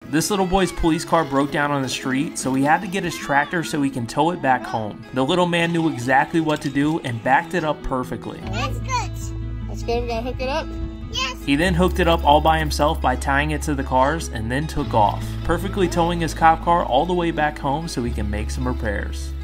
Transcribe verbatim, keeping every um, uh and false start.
This little boy's police car broke down on the street, so he had to get his tractor so he can tow it back home. The little man knew exactly what to do and backed it up perfectly. That's good. That's good, we gotta hook it up? Yes. He then hooked it up all by himself by tying it to the cars and then took off, perfectly towing his cop car all the way back home so he can make some repairs.